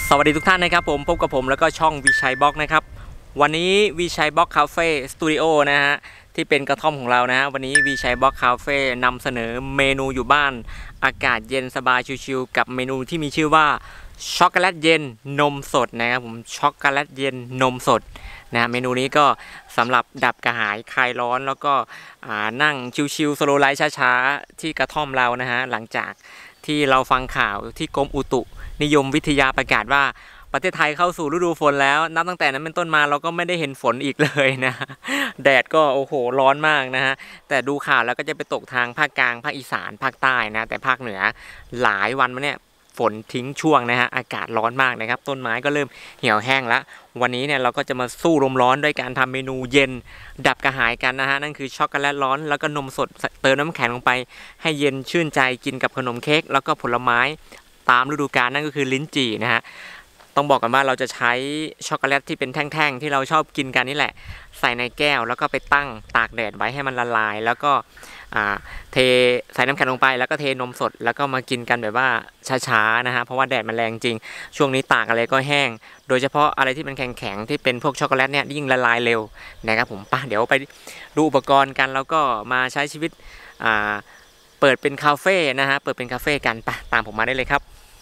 สวัสดีทุกท่านนะครับผมพบกับผมแล้วก็ช่องวิชัยบล็อกนะครับวันนี้วิชัยบล็อกคาเฟ่สตูดิโอนะฮะที่เป็นกระท่อมของเรานะฮะวันนี้วิชัยบล็อกคาเฟ่นำเสนอเมนูอยู่บ้านอากาศเย็นสบายชิวๆกับเมนูที่มีชื่อว่าช็อกโกแลตเย็นนมสดนะครับผมช็อกโกแลตเย็นนมสดนะเมนูนี้ก็สำหรับดับกระหายคลายร้อนแล้วก็นั่งชิวๆสโลว์ไลฟ์ช้าๆที่กระท่อมเรานะฮะหลังจากที่เราฟังข่าวที่กรมอุตุนิยมวิทยาประกาศว่าประเทศไทยเข้าสู่ฤดูฝนแล้วนับตั้งแต่นั้นเป็นต้นมาเราก็ไม่ได้เห็นฝนอีกเลยนะแดดก็โอ้โหร้อนมากนะฮะแต่ดูข่าวแล้วก็จะไปตกทางภาคกลางภาคอีสานภาคใต้นะแต่ภาคเหนือหลายวันมาเนี่ยฝนทิ้งช่วงนะฮะอากาศร้อนมากนะครับต้นไม้ก็เริ่มเหี่ยวแห้งแล้ววันนี้เนี่ยเราก็จะมาสู้ลมร้อนด้วยการทำเมนูเย็นดับกระหายกันนะฮะนั่นคือช็อกโกแลตร้อนแล้วก็นมสดเติมน้ำแข็งลงไปให้เย็นชื่นใจกินกับขนมเค้กแล้วก็ผลไม้ตามฤดูกาลนั่นก็คือลิ้นจี่นะฮะต้องบอกกันว่าเราจะใช้ช็อกโกแลตที่เป็นแท่งๆที่เราชอบกินกันนี่แหละใส่ในแก้วแล้วก็ไปตั้งตากแดดไว้ให้มันละลายแล้วก็เทใส่น้ำแข็งลงไปแล้วก็เทนมสดแล้วก็มากินกันแบบว่าช้าๆนะฮะเพราะว่าแดดมันแรงจริงช่วงนี้ตากอะไรก็แห้งโดยเฉพาะอะไรที่มันแข็งๆที่เป็นพวกช็อกโกแลตเนี่ยยิ่งละลายเร็วนะครับผมเดี๋ยวไปดูอุปกรณ์กันแล้วก็มาใช้ชีวิตเปิดเป็นคาเฟ่นะฮะเปิดเป็นคาเฟ่กันตามผมมาได้เลยครับ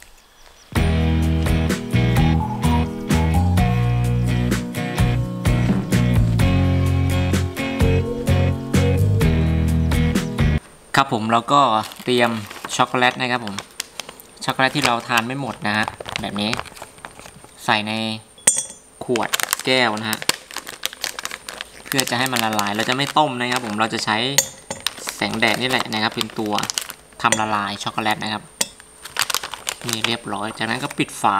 ครับผมเราก็เตรียมช็อกโกแลตนะครับผมช็อกโกแลตที่เราทานไม่หมดนะฮะแบบนี้ใส่ในขวดแก้วนะฮะเพื่อจะให้มันละลายเราจะไม่ต้มนะครับผมเราจะใช้แสงแดดนี่แหละนะครับเป็นตัวทำละลายช็อกโกแลตนะครับนี่เรียบร้อยจากนั้นก็ปิดฝา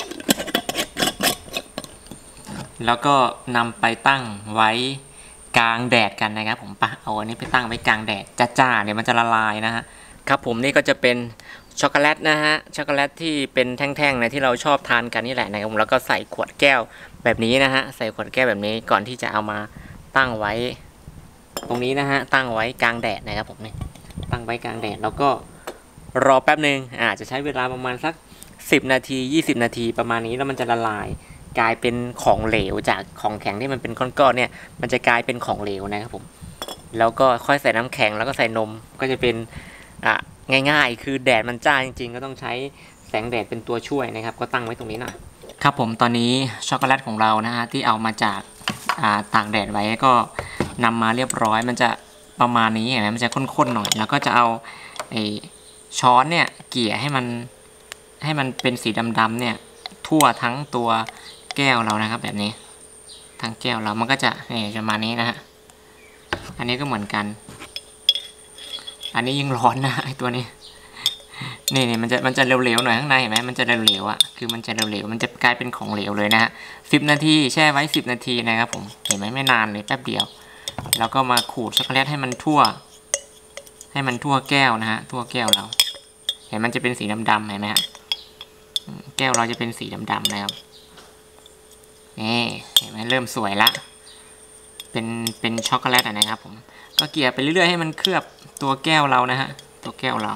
แล้วก็นำไปตั้งไว้กลางแดดกันนะครับผมเอาอันนี้ไปตั้งไว้กลางแดดจ้าๆเดี๋ยวมันจะละลายนะฮะครับผมนี่ก็จะเป็นช็อกโกแลตนะฮะช็อกโกแลตที่เป็นแท่งๆนะที่เราชอบทานกันนี่แหละนะครับผมแล้วก็ใส่ขวดแก้วแบบนี้นะฮะใส่ขวดแก้วแบบนี้ก่อนที่จะเอามาตั้งไว้ตรงนี้นะฮะตั้งไว้กลางแดดนะครับผมนี่ตั้งไว้กลางแดดแล้วก็รอแป๊บหนึ่งจะใช้เวลาประมาณสัก10 นาที20 นาทีประมาณนี้แล้วมันจะละลายกลายเป็นของเหลวจากของแข็งที่มันเป็นก้อนๆเนี่ยมันจะกลายเป็นของเหลวนะครับผมแล้วก็ค่อยใส่น้ำแข็งแล้วก็ใส่นมก็จะเป็นง่ายๆคือแดดมันจ้าจริงๆก็ต้องใช้แสงแดดเป็นตัวช่วยนะครับก็ตั้งไว้ตรงนี้หน่อยครับผมตอนนี้ช็อกโกแลตของเรานะฮะที่เอามาจากตากแดดไว้ก็นำมาเรียบร้อยมันจะประมาณนี้เห็นไหมมันจะข้นๆหน่อยแล้วก็จะเอาช้อนเนี่ยเกี่ยให้มันเป็นสีดำๆเนี่ยทั่วทั้งตัวแก้วเรานะครับแบบนี้ทั้งแก้วเรามันก็จะประมาณนี้นะฮะอันนี้ก็เหมือนกันอันนี้ยิ่งร้อนนะไอตัวนี้นี่มันจะเหลวๆหน่อยข้างในเห็นไหมมันจะเหลวๆคือมันจะเหลวๆมันจะกลายเป็นของเหลวเลยนะฮะ10 นาทีแช่ไว้10 นาทีนะครับผมเห็นไหมไม่นานเลยแป๊บเดียวแล้วก็มาขูดช็อกโกแลตให้มันทั่วแก้วนะฮะทั่วแก้วเราเห็นมันจะเป็นสีดำๆเห็นไหมฮะแก้วเราจะเป็นสีดำๆนะครับนี่เห็นไหมเริ่มสวยละเป็นช็อกโกแลตนะครับผมก็เกลี่ยไปเรื่อยๆให้มันเคลือบตัวแก้วเรานะฮะตัวแก้วเรา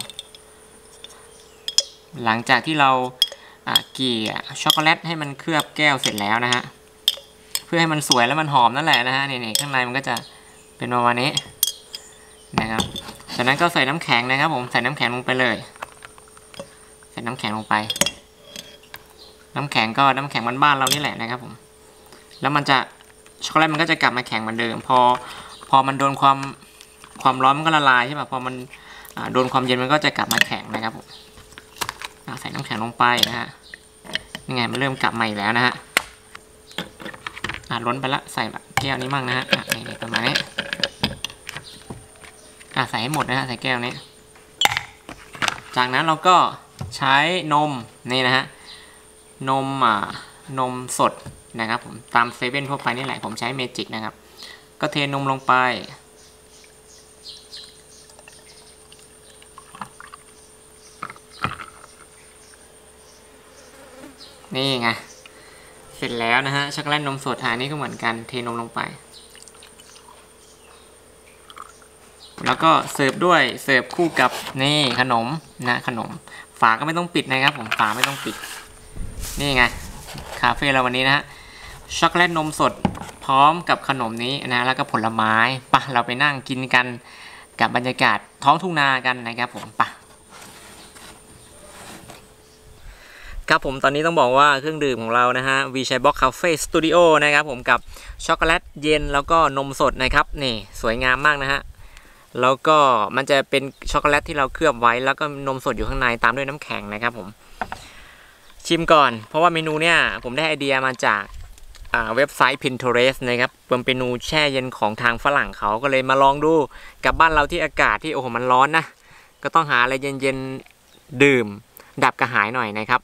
หลังจากที่เราเกลี่ยช็อกโกแลตให้มันเคลือบแก้วเสร็จแล้วนะฮะเพื่อให้มันสวยและมันหอมนั่นแหละนะฮะนี่ข้างในมันก็จะเป็นประมาณนี้นะครับจากนั้นก็ใส่น้ำแข็งนะครับผมใส่น้ำแข็งลงไปเลยใส่น้ำแข็งลงไปน้ำแข็งก็น้ำแข็งบ้านๆเรานี่แหละนะครับผมแล้วมันจะช็อกโกแลตมันก็จะกลับมาแข็งเหมือนเดิมพอมันโดนความร้อนมันก็ละลายใช่ป่ะพอมันโดนความเย็นมันก็จะกลับมาแข็งนะครับผมใส่น้ำแข็งลงไปนะฮะนี่ไงมันเริ่มกลับมาอีกแล้วนะฮะล้นไปละใส่แก้วนี้มั่งนะฮะนี่ประมาณนี้ใส่ให้หมดนะฮะใส่แก้วนี้จากนั้นเราก็ใช้นมนี่นะฮะนมสดนะครับผมตามเซเว่นทั่วไปนี่แหละผมใช้เมจิกนะครับก็เทนมลงไปนี่ไงเสร็จแล้วนะฮะช็อกโกแลตนมสดอันนี้ก็เหมือนกันเทนมลงไปแล้วก็เสิร์ฟคู่กับนี่ขนมฝาก็ไม่ต้องปิดนะครับผมฝาไม่ต้องปิดนี่ไงคาเฟ่เราวันนี้นะฮะช็อกโกแลตนมสดพร้อมกับขนมนี้นะแล้วก็ผลไม้ปะเราไปนั่งกินกันกับบรรยากาศท้องทุ่งนากันนะครับผมปะครับผมตอนนี้ต้องบอกว่าเครื่องดื่มของเรานะฮะ VChai Box Cafe Studio นะครับผมกับช็อกโกแลตเย็นแล้วก็นมสดนะครับนี่สวยงามมากนะฮะแล้วก็มันจะเป็นช็อกโกแลตที่เราเคลือบไว้แล้วก็นมสดอยู่ข้างในตามด้วยน้ำแข็งนะครับผมชิมก่อนเพราะว่าเมนูเนี่ยผมได้ไอเดียมาจากเว็บไซต์ Pinterest นะครับเป็นเมนูแช่เย็นของทางฝรั่งเขาก็เลยมาลองดูกับบ้านเราที่อากาศที่โอ้โหมันร้อนนะก็ต้องหาอะไรเย็นๆดื่มดับกระหายหน่อยนะครับ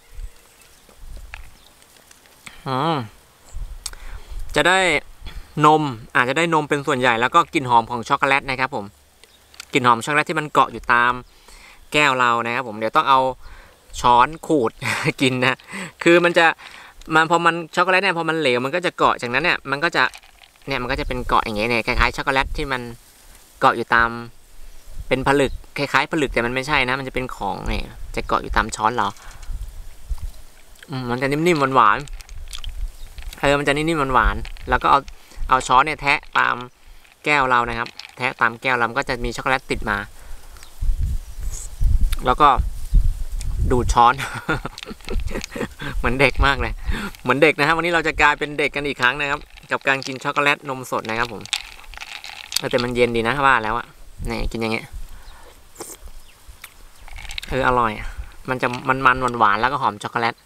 จะได้นมอาจจะได้นมเป็นส่วนใหญ่แล้วก็กลิ่นหอมของช็อกโกแลตนะครับผมกลิ่นหอมช็อกโกแลตที่มันเกาะอยู่ตามแก้วเรานะครับผมเดี๋ยวต้องเอาช้อนขูด กินนะคือมันพอมันช็อกโกแลตเนี่ยพอมันเหลวมันก็จะเกาะจากนั้นเนี่ยมันก็จะเป็นเกาะอย่างเงี้ยเนี่ยคล้ายๆช็อกโกแลตที่มันเกาะอยู่ตามเป็นผลึกคล้ายๆผลึกแต่มันไม่ใช่นะมันจะเป็นของเนี่ยจะเกาะอยู่ตามช้อนเรามันจะนิ่มๆหวานๆมันจะนิ่มๆหวานๆแล้วก็เอาช้อนเนี่ยแทะตามแก้วเรานะครับแทะตามแก้วเราก็จะมีช็อกโกแลตติดมาแล้วก็ดูดช้อน เหมือนเด็กมากเลยเหมือนเด็กนะครับวันนี้เราจะกลายเป็นเด็กกันอีกครั้งนะครับกับการกินช็อกโกแลตนมสดนะครับผมแต่มันเย็นดีนะว่าแล้วอะนี่กินอย่างเงี้ยอร่อยมันจะมันหวานๆแล้วก็หอมช็อกโกแลต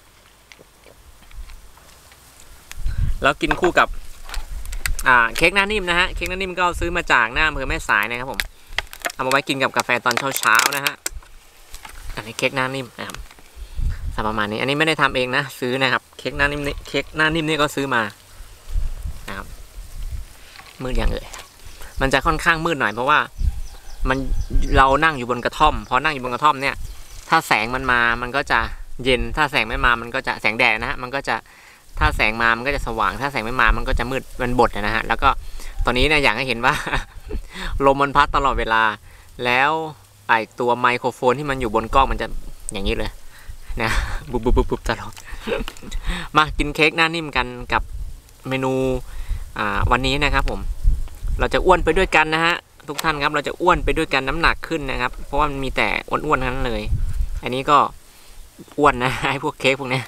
แล้วกินคู่กับเค้กหน้านิ่มนะฮะเค้กหน้านิ่มก็ซื้อมาจากหน้าอำเภอแม่สายนะครับผมเอามาไว้กินกับกาแฟตอนเช้าๆนะฮะอันนี้เค้กหน้านิ่มนะครับประมาณนี้อันนี้ไม่ได้ทำเองนะซื้อนะครับเค้กหน้านิ่มนี่ก็ซื้อมานะครับมืดอย่างเลยมันจะค่อนข้างมืดหน่อยเพราะว่าเรานั่งอยู่บนกระท่อมพอนั่งอยู่บนกระท่อมเนี่ยถ้าแสงมันมามันก็จะเย็นถ้าแสงไม่มามันก็จะแสงแดดนะฮะมันก็จะถ้าแสงมามันก็จะสว่างถ้าแสงไม่มามันก็จะมืดมันบดนะฮะแล้วก็ตอนนี้เนี่ยอยากให้เห็นว่า ลมมันพัดตลอดเวลาแล้วไอตัวไมโครโฟนที่มันอยู่บนกล้องมันจะอย่างนี้เลยนะบุบตลอด มากินเค้กหน้านิ่มกันกับเมนูวันนี้นะครับผมเราจะอ้วนไปด้วยกันนะฮะทุกท่านครับเราจะอ้วนไปด้วยกันน้ำหนักขึ้นนะครับเพราะว่ามันมีแต่อ้วนๆทั้งนั้นเลยอันนี้ก็อ้วนนะไอ้พวกเค้กพวกนี้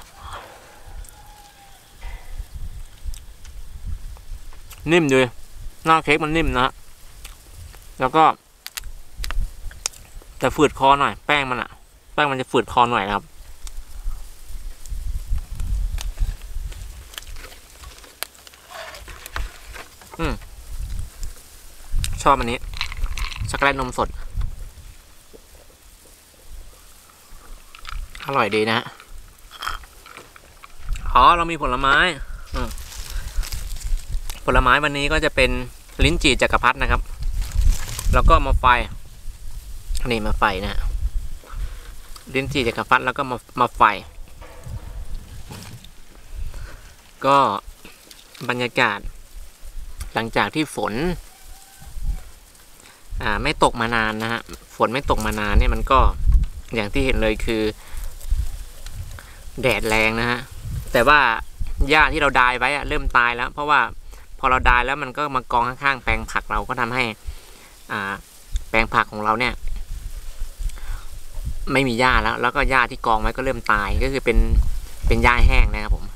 นิ่มด้วยหน้าเค้กมันนิ่มนะแล้วก็จะฝืดคอหน่อยแป้งมันจะฝืดคอหน่อยนะครับชอบอันนี้ช็อกโกแลตนมสดอร่อยดีนะฮะเรามีผลไม้ผลไม้วันนี้ก็จะเป็นลิ้นจี่จักรพรรดินะครับแล้วก็มาไฟนี่มาไฟนะลิ้นจี่จักรพรรดิแล้วก็มาไฟก็บรรยากาศหลังจากที่ฝนไม่ตกมานานนะฮะฝนไม่ตกมานานเนี่ยมันก็อย่างที่เห็นเลยคือแดดแรงนะฮะแต่ว่าหญ้าที่เราดายไว้เริ่มตายแล้วเพราะว่าพอเราดายแล้วมันก็มากองข้างๆแปลงผักเราก็ทำให้แปลงผักของเราเนี่ยไม่มีหญ้าแล้วก็หญ้าที่กองไว้ก็เริ่มตายก็คือเป็นหญ้าแห้งนะครับผม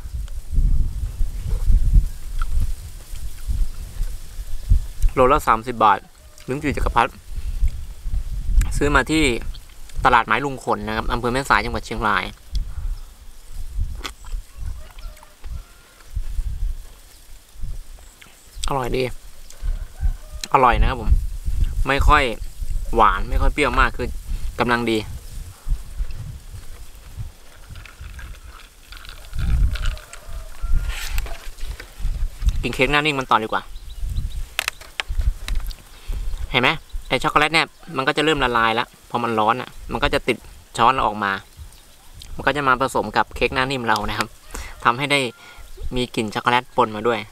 โลละ30 บาทลิ้นจี่จักรพรรดิซื้อมาที่ตลาดไม้ลุงขนนะครับอำเภอแม่สายจังหวัดเชียงรายอร่อยดีอร่อยนะครับผมไม่ค่อยหวานไม่ค่อยเปรี้ยวมากคือกำลังดีกินเค้กหน้านิ่งมันต่อดีกว่าเห็นไหมไอช็อกโกแลตเนี่ยมันก็จะเริ่มละลายแล้วพอมันร้อนมันก็จะติดช้อนเราออกมามันก็จะมาผสมกับเค้กหน้านิ่มเรานะครับทำให้ได้มีกลิ่นช็อกโกแลตปนมาด้วย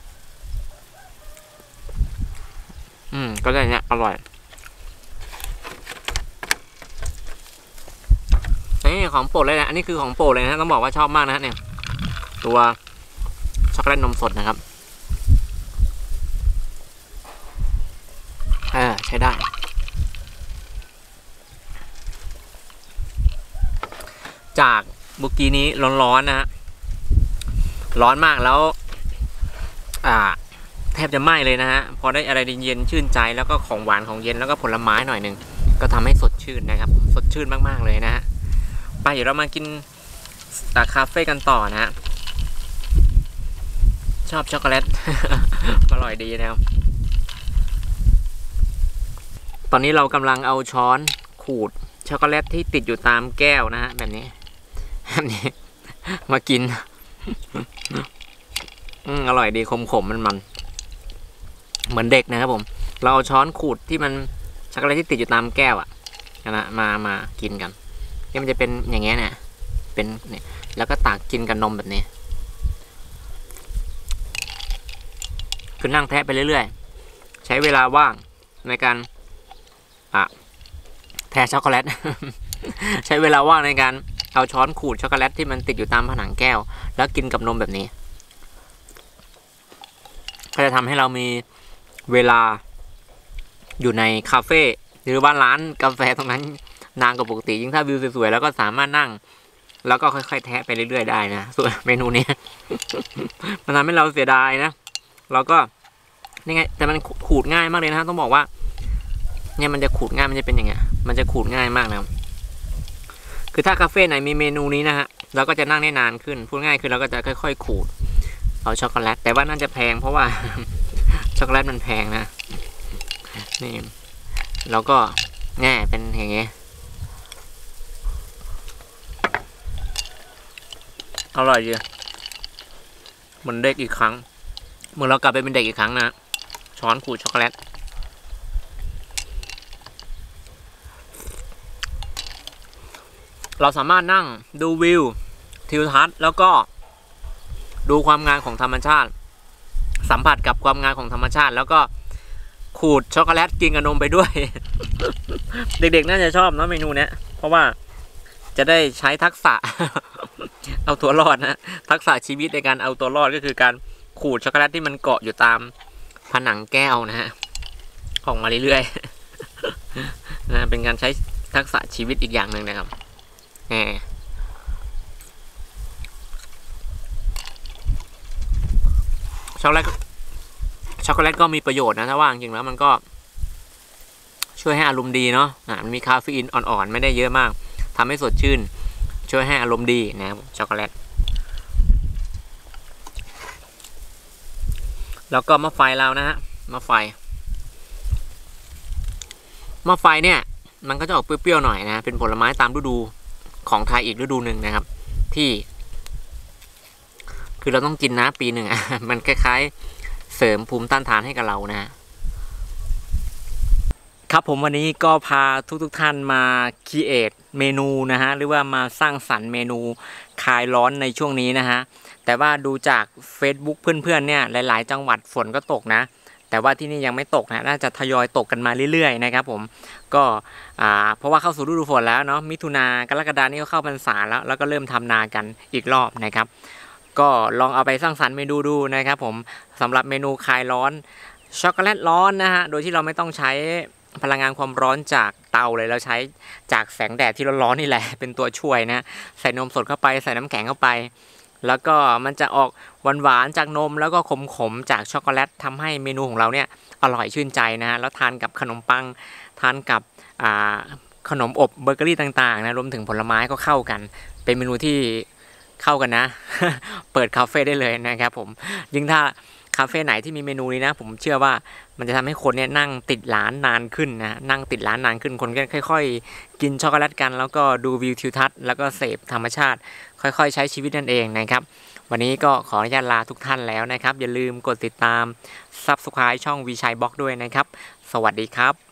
ก็ได้เนี่ยอร่อยนี่ของโปรดเลยนะอันนี้คือของโปรดเลยนะต้องบอกว่าชอบมากนะเนี่ยตัวช็อกโกแลตนมสดนะครับใช้ได้จากเมื่อกี้นี้ร้อนๆนะฮะร้อนมากแล้วแทบจะไหม้เลยนะฮะพอได้อะไรเย็นชื่นใจแล้วก็ของหวานของเย็นแล้วก็ผลไม้หน่อยหนึ่งก็ทำให้สดชื่นนะครับสดชื่นมากๆเลยนะฮะไปเดี๋ยวเรามากินคาเฟ่กันต่อนะฮะชอบช็อกโกแลต อร่อยดีนะครับตอนนี้เรากำลังเอาช้อนขูดช็อกโกแลตที่ติดอยู่ตามแก้วนะฮะแบบนี้มากิน อร่อยดีขมๆมันเหมือนเด็กนะครับผมเราเอาช้อนขูดที่มันช็อกโกแลตที่ติดอยู่ตามแก้วอ่ะนะมากินกันนี่มันจะเป็นอย่างเงี้ยเนี่ยเป็นเนี่ยแล้วก็ตักกินกับนมแบบนี้คือนั่งแทะไปเรื่อยๆใช้เวลาว่างในการแทะช็อกโกแลต ใช้เวลาว่างในการเอาช้อนขูดช็อกโกแลตที่มันติดอยู่ตามผนังแก้วแล้วกินกับนมแบบนี้ก็จะทำให้เรามีเวลาอยู่ในคาเฟ่หรือว่าร้านกาแฟตรงนั้นนานกว่าปกติยิ่งถ้าวิวสวยๆแล้วก็สามารถนั่งแล้วก็ค่อยๆแทะไปเรื่อยๆได้นะส่วนเมนูนี้ มันทำให้เราเสียดายนะเราก็นี่ไงแต่มันขูดง่ายมากเลยนะต้องบอกว่าเนี่ยมันจะขูดง่ายมันจะเป็นอย่างเงี้ยมันจะขูดง่ายมากนะครับคือถ้าคาเฟ่ไหนมีเมนูนี้นะฮะเราก็จะนั่งได้นานขึ้นพูดง่ายคือเราก็จะค่อยๆขูดเอาช็อกโกแลตแต่ว่าน่าจะแพงเพราะว่า ช็อกโกแลตมันแพงนะนี่แล้วก็แง่เป็นอย่างเงี้ยอร่อยดีเหมือนเด็กอีกครั้งเหมือนเรากลับไปเป็นเด็กอีกครั้งนะช้อนขูดช็อกโกแลตเราสามารถนั่งดูวิวทิวทัศน์แล้วก็ดูความงามของธรรมชาติสัมผัสกับความงามของธรรมชาติแล้วก็ขูดช็อกโกแลตกินกับนมไปด้วย เด็กๆน่าจะชอบเนาะเมนูเนี้ยเพราะว่าจะได้ใช้ทักษะ เอาตัวรอดนะทักษะชีวิตในการเอาตัวรอดก็คือการขูดช็อกโกแลตที่มันเกาะอยู่ตามผนังแก้วนะฮะออกมาเรื่อยๆ นะเป็นการใช้ทักษะชีวิตอีกอย่างหนึ่งนะครับช็อกโกแลตก็มีประโยชน์นะถ้าว่าจริงๆแล้วมันก็ช่วยให้อารมณ์ดีเนาะมันมีคาเฟอีนอ่อนๆไม่ได้เยอะมากทำให้สดชื่นช่วยให้อารมณ์ดีนะครับช็อกโกแลตแล้วก็มะไฟเรานะฮะมะไฟเนี่ยมันก็จะออกเปรี้ยวๆหน่อยนะเป็นผลไม้ตามฤดูของไทยอีกฤดูหนึ่งนะครับที่คือเราต้องกินนะปีหนึ่งมันคล้ายๆเสริมภูมิต้านทานให้กับเรานะครับผมวันนี้ก็พาทุกท่านมาครีเอทเมนูนะฮะหรือว่ามาสร้างสรรค์เมนูคลายร้อนในช่วงนี้นะฮะแต่ว่าดูจาก Facebook เพื่อนๆเนี่ยหลายๆจังหวัดฝนก็ตกนะแต่ว่าที่นี่ยังไม่ตกนะน่าจะทยอยตกกันมาเรื่อยๆนะครับผมก็เพราะว่าเข้าสู่ฤดูฝนแล้วเนาะมิถุนากรกฎานี่ก็เข้าพรรษาแล้วก็เริ่มทำนากันอีกรอบนะครับก็ลองเอาไปสร้างสรรค์เมนูดูนะครับผมสำหรับเมนูคลายร้อนช็อกโกแลตร้อนนะฮะโดยที่เราไม่ต้องใช้พลังงานความร้อนจากเตาเลยเราใช้จากแสงแดดที่ร้อนๆนี่แหละเป็นตัวช่วยนะใส่นมสดเข้าไปใส่น้ำแข็งเข้าไปแล้วก็มันจะออกหวานๆจากนมแล้วก็ขมๆจากช็อกโกแลตทำให้เมนูของเราเนี่ยอร่อยชื่นใจนะแล้วทานกับขนมปังทานกับขนมอบเบเกอรี่ต่างๆนะรวมถึงผลไม้ก็เข้ากันเป็นเมนูที่เข้ากันนะ เปิดคาเฟ่ได้เลยนะครับผมยิ่งถ้าคาเฟ่ไหนที่มีเมนูนี้นะผมเชื่อว่ามันจะทำให้คนเนี่ยนั่งติดร้านนานขึ้นนะนั่งติดร้านนานขึ้นคนก็ค่อยๆกินช็อกโกแลตกันแล้วก็ดูวิวทิวทัศน์แล้วก็เสพธรรมชาติค่อยๆใช้ชีวิตนั่นเองนะครับวันนี้ก็ขออนุญาตลาทุกท่านแล้วนะครับอย่าลืมกดติดตาม Subscribe ช่องวีชัยบล็อกด้วยนะครับสวัสดีครับ